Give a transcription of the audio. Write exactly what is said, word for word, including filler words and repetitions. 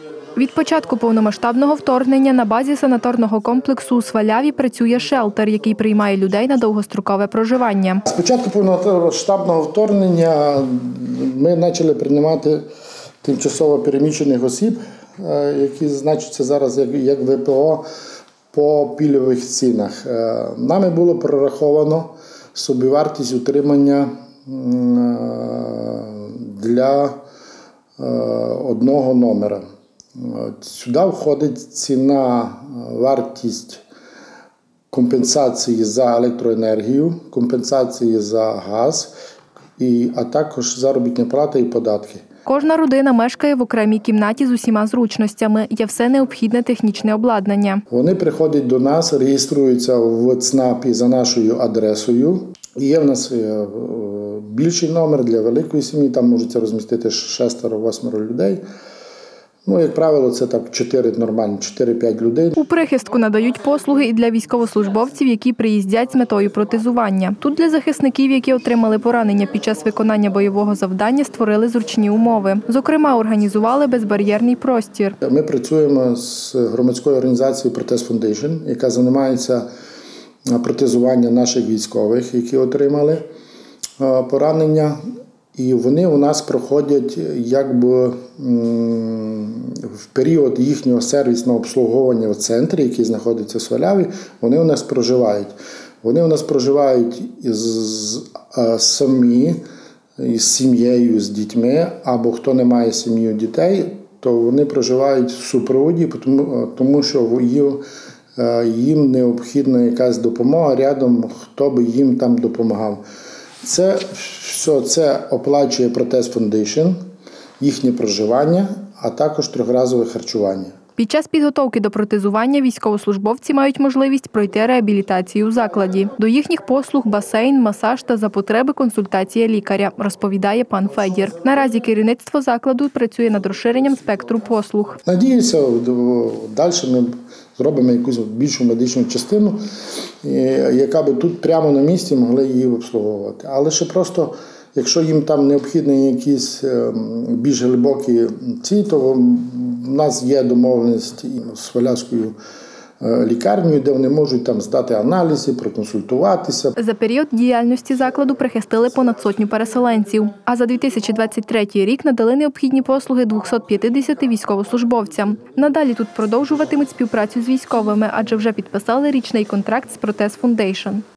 Від початку повномасштабного вторгнення на базі санаторного комплексу у Сваляві працює шелтер, який приймає людей на довгострокове проживання. З початку повномасштабного вторгнення ми почали приймати тимчасово переміщених осіб, які значаться зараз як ВПО по пільгових цінах. Нами було прораховано собівартість утримання для одного номера. Сюди входить ціна, вартість компенсації за електроенергію, компенсації за газ, і, а також заробітна плата і податки. Кожна родина мешкає в окремій кімнаті з усіма зручностями. Є все необхідне технічне обладнання. Вони приходять до нас, реєструються в ЦНАПі за нашою адресою. Є в нас більший номер для великої сім'ї, там можуть розмістити шестеро-восьмеро людей. Ну, як правило, це так чотири нормальні, чотири-п'ять людей. У прихистку надають послуги і для військовослужбовців, які приїздять з метою протезування. Тут для захисників, які отримали поранення під час виконання бойового завдання, створили зручні умови. Зокрема, організували безбар'єрний простір. Ми працюємо з громадською організацією Протез Foundation, яка займається протезуванням наших військових, які отримали поранення. І вони у нас проходять якби в період їхнього сервісного обслуговування в центрі, який знаходиться в Сваляві, вони у нас проживають. Вони у нас проживають із, самі, із сім'єю, з дітьми, або хто не має сім'ю дітей, то вони проживають в супроводі, тому, тому що їм, їм необхідна якась допомога рядом, хто би їм там допомагав. Це все це оплачує Протез Foundation, їхнє проживання, а також трьохразове харчування. Під час підготовки до протезування військовослужбовці мають можливість пройти реабілітацію у закладі. До їхніх послуг басейн, масаж та за потреби консультація лікаря, розповідає пан Федір. Наразі керівництво закладу працює над розширенням спектру послуг. Надіюся, далі ми зробимо якусь більшу медичну частину, яка би тут прямо на місці могла її обслуговувати. Але ще просто, якщо їм там необхідні якісь більш глибокі ці, то в нас є домовленість з Свалявською лікарнею, де вони можуть там здати аналізи, проконсультуватися. За період діяльності закладу прихистили понад сотню переселенців. А за дві тисячі двадцять третій рік надали необхідні послуги двохсот п'ятдесяти військовослужбовцям. Надалі тут продовжуватимуть співпрацю з військовими, адже вже підписали річний контракт з Протез Foundation.